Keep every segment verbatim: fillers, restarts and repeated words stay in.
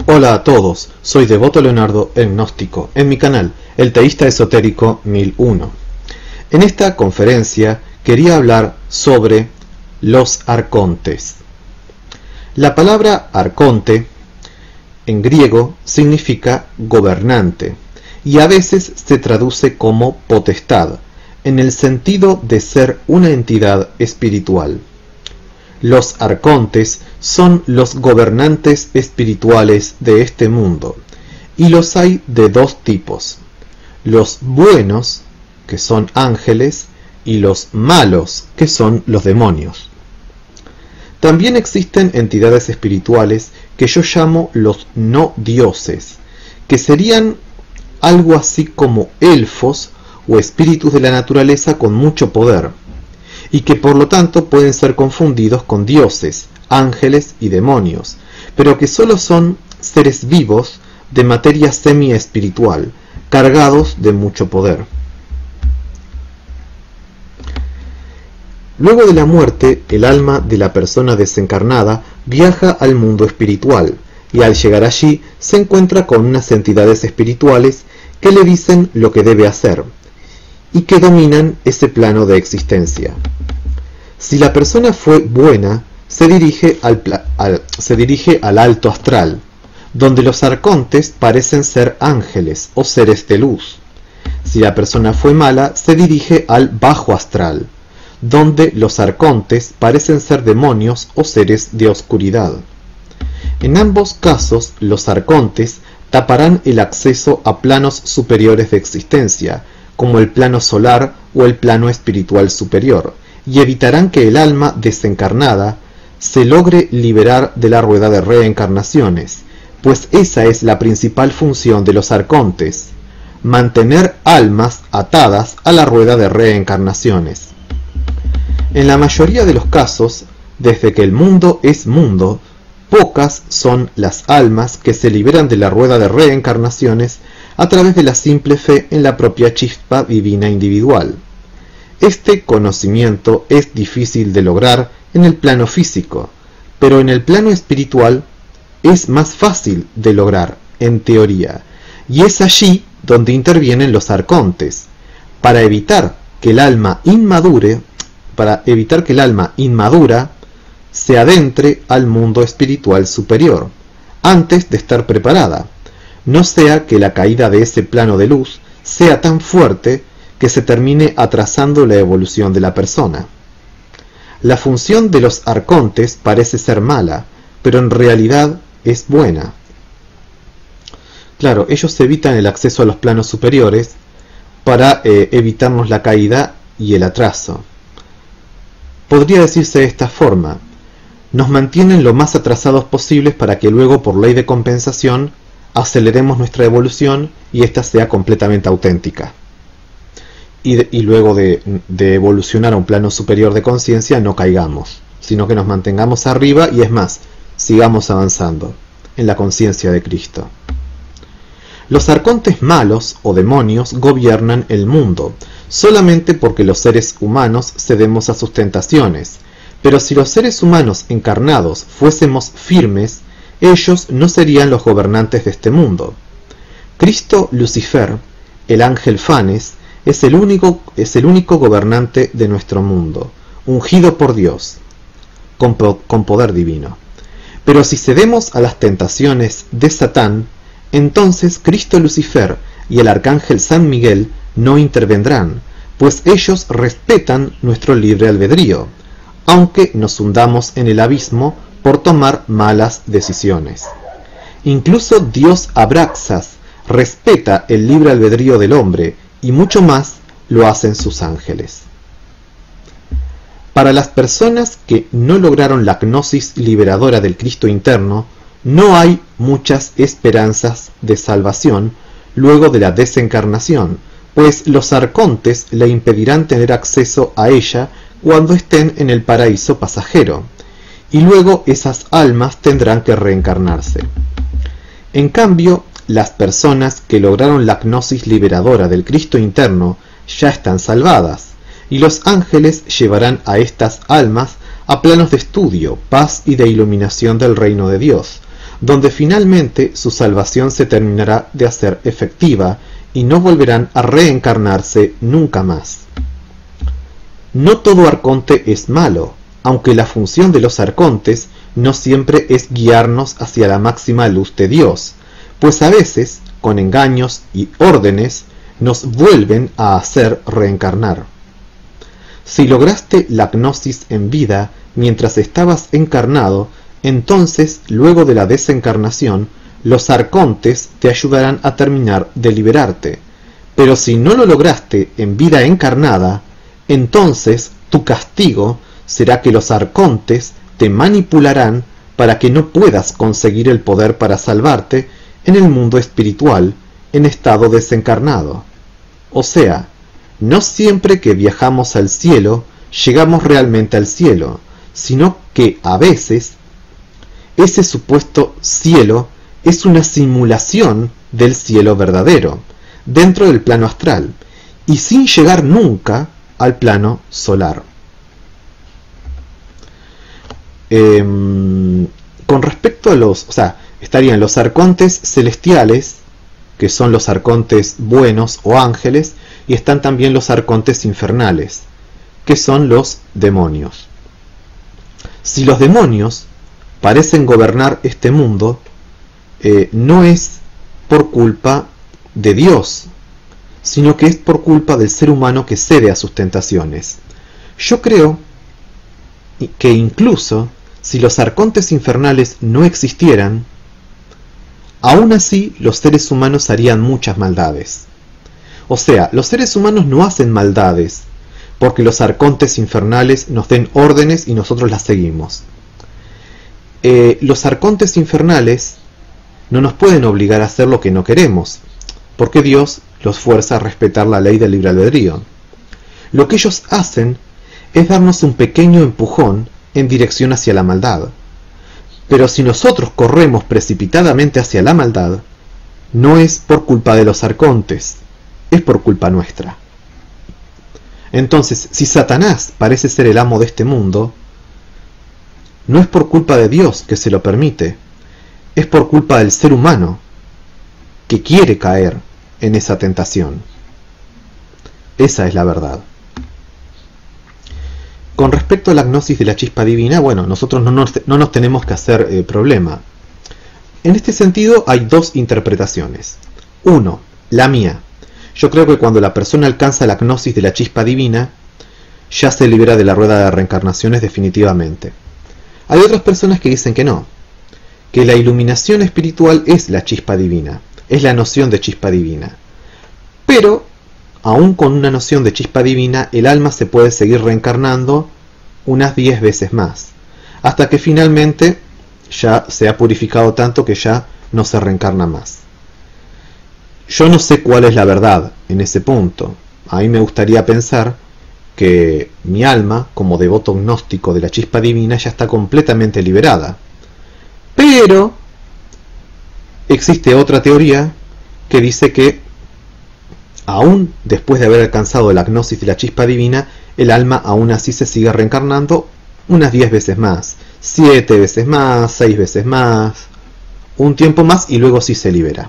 Hola a todos, soy Devoto Leonardo, el gnóstico, en mi canal, el teísta esotérico mil uno. En esta conferencia quería hablar sobre los arcontes. La palabra arconte en griego significa gobernante y a veces se traduce como potestad, en el sentido de ser una entidad espiritual. Los arcontes son los gobernantes espirituales de este mundo, y los hay de dos tipos: los buenos, que son ángeles, y los malos, que son los demonios. También existen entidades espirituales que yo llamo los no dioses, que serían algo así como elfos o espíritus de la naturaleza con mucho poder, y que por lo tanto pueden ser confundidos con dioses, ángeles y demonios, pero que solo son seres vivos de materia semi-espiritual, cargados de mucho poder. Luego de la muerte, el alma de la persona desencarnada viaja al mundo espiritual, y al llegar allí se encuentra con unas entidades espirituales que le dicen lo que debe hacer, y que dominan ese plano de existencia. Si la persona fue buena, se dirige al, al, se dirige al alto astral, donde los arcontes parecen ser ángeles o seres de luz. Si la persona fue mala, se dirige al bajo astral, donde los arcontes parecen ser demonios o seres de oscuridad. En ambos casos, los arcontes taparán el acceso a planos superiores de existencia, como el plano solar o el plano espiritual superior, y evitarán que el alma desencarnada se logre liberar de la rueda de reencarnaciones, pues esa es la principal función de los arcontes: mantener almas atadas a la rueda de reencarnaciones. En la mayoría de los casos, desde que el mundo es mundo, pocas son las almas que se liberan de la rueda de reencarnaciones a través de la simple fe en la propia chispa divina individual. Este conocimiento es difícil de lograr en el plano físico, pero en el plano espiritual es más fácil de lograr, en teoría, y es allí donde intervienen los arcontes, para evitar que el alma inmadure, para evitar que el alma inmadura se adentre al mundo espiritual superior, antes de estar preparada, no sea que la caída de ese plano de luz sea tan fuerte que se termine atrasando la evolución de la persona. La función de los arcontes parece ser mala, pero en realidad es buena. Claro, ellos evitan el acceso a los planos superiores para eh, evitarnos la caída y el atraso. Podría decirse de esta forma: nos mantienen lo más atrasados posibles para que luego, por ley de compensación, aceleremos nuestra evolución y ésta sea completamente auténtica. Y, de, y luego de, de evolucionar a un plano superior de conciencia no caigamos, sino que nos mantengamos arriba y, es más, sigamos avanzando en la conciencia de Cristo. Los arcontes malos o demonios gobiernan el mundo, solamente porque los seres humanos cedemos a sus tentaciones, pero si los seres humanos encarnados fuésemos firmes, ellos no serían los gobernantes de este mundo. Cristo Lucifer, el ángel Fanes, es el único, es el único gobernante de nuestro mundo, ungido por Dios, con, con poder divino. Pero si cedemos a las tentaciones de Satán, entonces Cristo Lucifer y el arcángel San Miguel no intervendrán, pues ellos respetan nuestro libre albedrío, aunque nos hundamos en el abismo por tomar malas decisiones. Incluso Dios Abraxas respeta el libre albedrío del hombre, y mucho más lo hacen sus ángeles. Para las personas que no lograron la gnosis liberadora del Cristo interno, no hay muchas esperanzas de salvación luego de la desencarnación, pues los arcontes le impedirán tener acceso a ella cuando estén en el paraíso pasajero, y luego esas almas tendrán que reencarnarse. En cambio, las personas que lograron la gnosis liberadora del Cristo interno ya están salvadas, y los ángeles llevarán a estas almas a planos de estudio, paz y de iluminación del reino de Dios, donde finalmente su salvación se terminará de hacer efectiva y no volverán a reencarnarse nunca más. No todo arconte es malo, aunque la función de los arcontes no siempre es guiarnos hacia la máxima luz de Dios, pues a veces, con engaños y órdenes, nos vuelven a hacer reencarnar. Si lograste la gnosis en vida mientras estabas encarnado, entonces, luego de la desencarnación, los arcontes te ayudarán a terminar de liberarte. Pero si no lo lograste en vida encarnada, entonces tu castigo será que los arcontes te manipularán para que no puedas conseguir el poder para salvarte en el mundo espiritual en estado desencarnado. O sea, no siempre que viajamos al cielo llegamos realmente al cielo, sino que a veces ese supuesto cielo es una simulación del cielo verdadero, dentro del plano astral, y sin llegar nunca al plano solar. Eh, con respecto a los, o sea, estarían los arcontes celestiales, que son los arcontes buenos o ángeles, y están también los arcontes infernales, que son los demonios. Si los demonios parecen gobernar este mundo, eh, no es por culpa de Dios, sino que es por culpa del ser humano que cede a sus tentaciones. Yo creo que incluso si los arcontes infernales no existieran, aún así los seres humanos harían muchas maldades. O sea, los seres humanos no hacen maldades porque los arcontes infernales nos den órdenes y nosotros las seguimos. Eh, los arcontes infernales no nos pueden obligar a hacer lo que no queremos, porque Dios los fuerza a respetar la ley del libre albedrío. Lo que ellos hacen es darnos un pequeño empujón en dirección hacia la maldad. Pero si nosotros corremos precipitadamente hacia la maldad, no es por culpa de los arcontes, es por culpa nuestra. Entonces, si Satanás parece ser el amo de este mundo, no es por culpa de Dios que se lo permite, es por culpa del ser humano que quiere caer en esa tentación. Esa es la verdad. Con respecto a la gnosis de la chispa divina, bueno, nosotros no nos, no nos tenemos que hacer eh, problema. En este sentido hay dos interpretaciones. Uno, la mía. Yo creo que cuando la persona alcanza la gnosis de la chispa divina, ya se libera de la rueda de reencarnaciones definitivamente. Hay otras personas que dicen que no, que la iluminación espiritual es la chispa divina, es la noción de chispa divina. Pero, aún con una noción de chispa divina, el alma se puede seguir reencarnando unas diez veces más, hasta que finalmente ya se ha purificado tanto que ya no se reencarna más. Yo no sé cuál es la verdad en ese punto. A mí me gustaría pensar que mi alma, como devoto gnóstico de la chispa divina, ya está completamente liberada. Pero existe otra teoría que dice que aún después de haber alcanzado la gnosis de la chispa divina, el alma aún así se sigue reencarnando unas diez veces más, siete veces más, seis veces más, un tiempo más y luego sí se libera.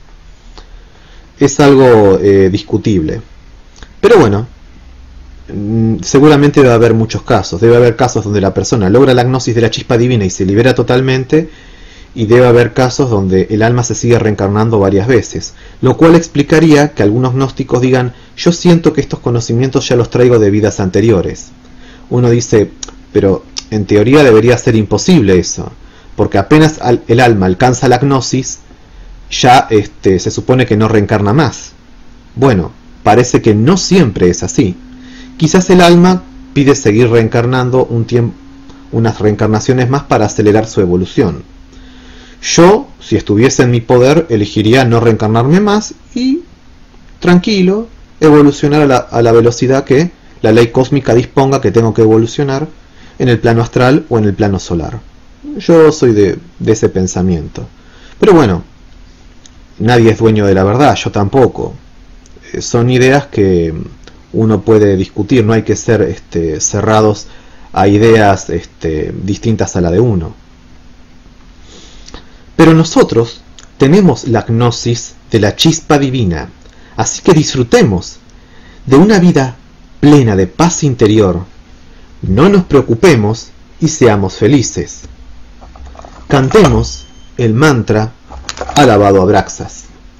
Es algo eh, discutible. Pero bueno, seguramente debe haber muchos casos. Debe haber casos donde la persona logra la gnosis de la chispa divina y se libera totalmente, y debe haber casos donde el alma se sigue reencarnando varias veces, lo cual explicaría que algunos gnósticos digan: yo siento que estos conocimientos ya los traigo de vidas anteriores. Uno dice, pero en teoría debería ser imposible eso, porque apenas el alma alcanza la gnosis, ya este, se supone que no reencarna más. Bueno, parece que no siempre es así. Quizás el alma pide seguir reencarnando un tiempo, unas reencarnaciones más para acelerar su evolución. Yo, si estuviese en mi poder, elegiría no reencarnarme más y, tranquilo, evolucionar a la, a la velocidad que la ley cósmica disponga que tengo que evolucionar en el plano astral o en el plano solar. Yo soy de, de ese pensamiento. Pero bueno, nadie es dueño de la verdad, yo tampoco. Son ideas que uno puede discutir, no hay que ser este, cerrados a ideas este, distintas a la de uno. Pero nosotros tenemos la gnosis de la chispa divina, así que disfrutemos de una vida plena de paz interior. No nos preocupemos y seamos felices. Cantemos el mantra Alabado Abraxas.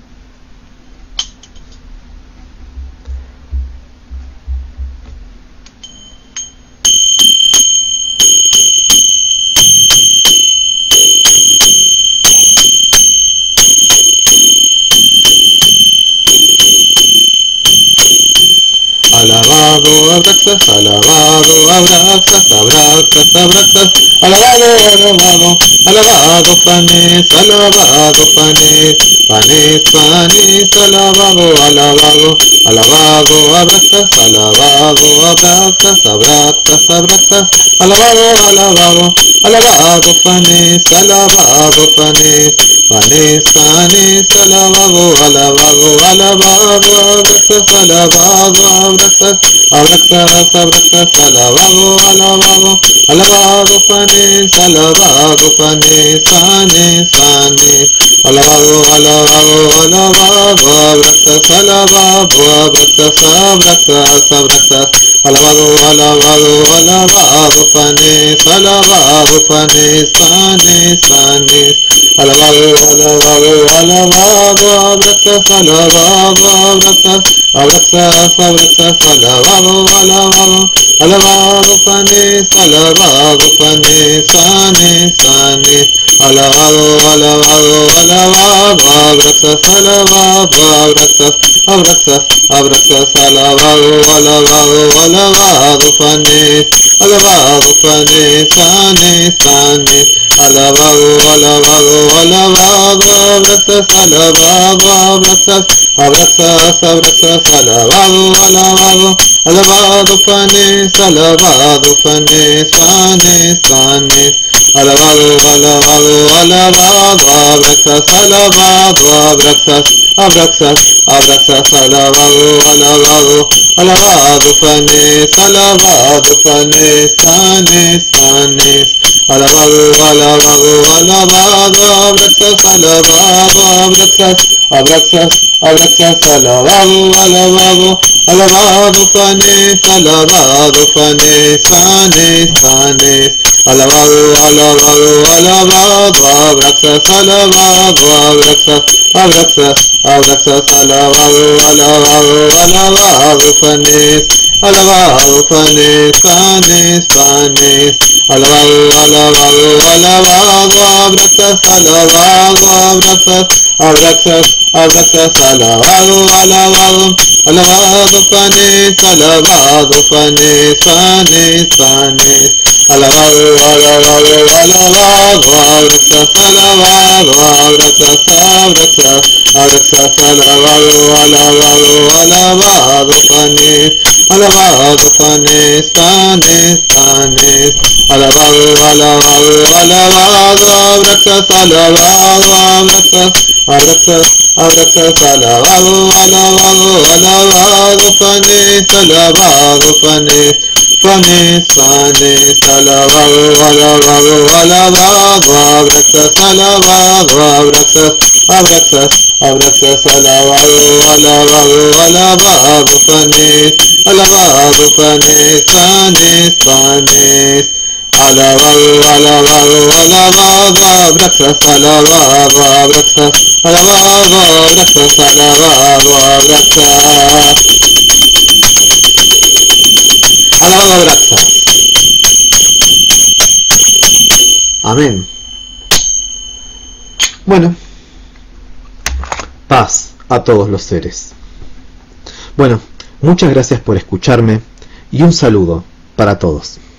Alabado Abraxas, alabado Abraxas, Abraxas, Abraxas, alabado, alabado, alabado Fanes, alabado Fanes, Fanes, Fanes, alabado, alabado, alabado Abraxas, alabado Abraxas, Abraxas, Abraxas, alabado, alabado, alabado Fanes, alabado Fanes, Fanes, Fanes, alabado, alabado, alabado Abraxas, alabado Abraxas, Abraxas, Abraxas, alabado, alabado, alabado Fanes, alabado Fanes, Fanes, Fanes, alabado, alabado, alabado Abraxas, alabado, Abraxas, Abraxas, Abraxas, alabado, alabado, alabado Fanes, alabado Fanes, Fanes, Fanes, alabado, alabado, alabado Abraxas, alabado, Abraxas, Abraxas, Abraxas, alabado, alabado, alabado Fanes, alabado Fanes, Fanes, Fanes, alabado, alabado, alabado Abraxas, alabado, Abraxas, Abraxas, Abraxas, alabado, alabado, alabado Fanes, alabado Fanes, Fanes, Fanes, alabado, alabado, alabado Abraxas, alabado, Abraxas, Abraxas, Abraxas, alabado, alabado, alabado Fanes, alabado Fanes, Fanes, Fanes, alabado, alabado, alabado Abraxas, alabado, Abraxas, Abraxas, Abraxas, alabado, alabado, alabado Fanes, alabado Fanes, Fanes, Fanes, alabado, alabado, alabado Abraxas, alabado, Abraxas, Abraxas, Abraxas, alabado, alabado, alabado Fanes, alabado Fanes, Fanes, Fanes, alabado, alabado, alabado Abraxas, alabado, Abraxas, Abraxas, Abraxas, alabado, alabado, alabado Fanes, alabado Fanes, Fanes, Fanes, alabado, alabado, alabado Abraxas, alabado, Abraxas, Abraxas, Abraxas, alabado, alabado, alabado Fanes, alabado Fanes, Fanes, Fanes, alabado, alabado, alabado Abraxas, alabado, Abraxas, Abraxas, Abraxas, alabado, alabado, alabado Fanes, alabado Fanes, Fanes, Fanes, alabado, alabado, alabado Abraxas, alabado, Abraxas, Abraxas, Abraxas, alabado, alabado, alabado Fanes, alabado Fanes, Fanes, Fanes, alabado, alabado, alabado Abraxas, alabado, Abraxas, Abraxas, Abraxas, alabado, alabado, alabado Fanes, alabado Fanes, Fanes, Fanes, alabado, alabado, alabado Abraxas, alabado, Abraxas, alabado, Abraxas, alabado, Abraxas, alabado Abraxas. Amén. Bueno, paz a todos los seres. Bueno, muchas gracias por escucharme y un saludo para todos.